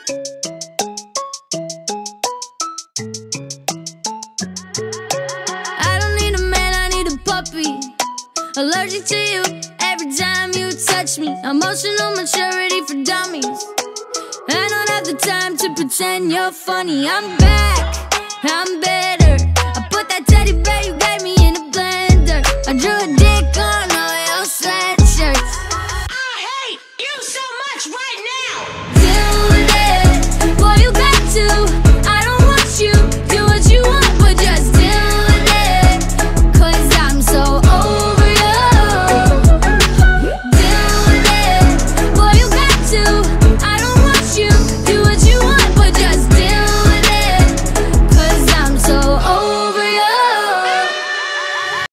I don't need a man, I need a puppy. Allergic to you every time you touch me. Emotional maturity for dummies. I don't have the time to pretend you're funny. I'm back, I'm better. I put that teddy bear you gave me in a blender. I drew a